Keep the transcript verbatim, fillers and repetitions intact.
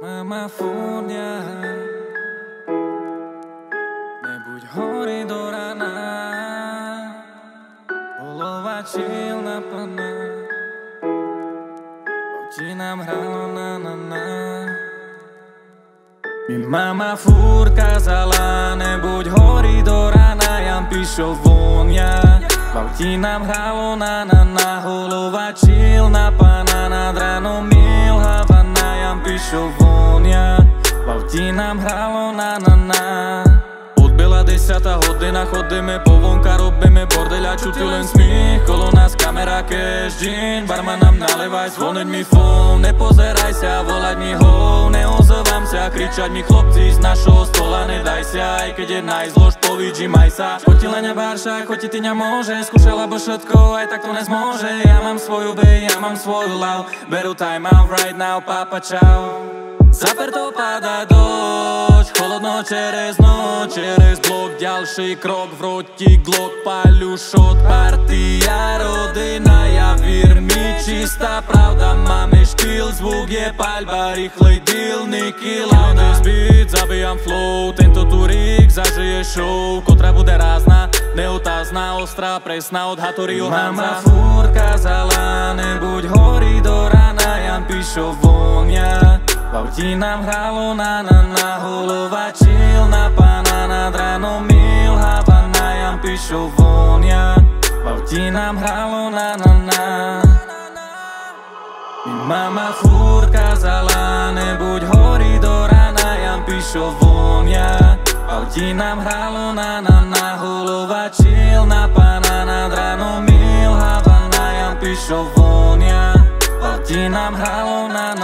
Mama furnia, nebuď hory do rana, polovačil na plná, oči nám hralo na na na. Mi mama furt kazala, nebuď hory do rana, Jan píšov vonia. V auti nám hralo na na na, holovačil na pana, nad ránom mil Havana, Jan píšov vonia. V auti nám hralo na na na. Odbila desiatá hodina, chodíme po vonka, robíme bordel a čuti len smích. Kolo nás kamera, cash, gin, barman nám nalevaj, zvoniť mi fón. Nepozeraj sa, volať mi ho, neozývam sa, kričať mi chlopci z našho stola, nedaj sa, aj keď je najzlož, povíči maj sa. Choti len barša, choti ty nemôže, skúšala bo všetko, aj tak to nezmôže. Ja mám svoju bay, ja mám svoju love, beru time out right now, papa čau. Zaperto pada dosť, холодно через noc, через blok, ďalší krok, vroti glok, paľu šot, partia, rodina, ja vír mi čistá pravda, máme štýl, zvuk je paľba, rýchlej deal, Nicky Lauda, beat, zabijam flow, tento turík zažije show, kotra bude rázna, neotázna, ostrá, presná, od Hattoriho Hanza. Mama furt kazala, nebuď horí do rana, Jan píšov vonia. V auti nám hralo na na na, holovačil na pana, nad ránom mil Havana, Jan píšov vonia. V auti nám hralo na na na. Mi mama furt kazala, nebuď horí do rana, Jan píšov vonia. V auti nám hralo na na na, holovačil na pana, nad ránom mil Havana, Jan píšov vonia. V auti nám hralo na na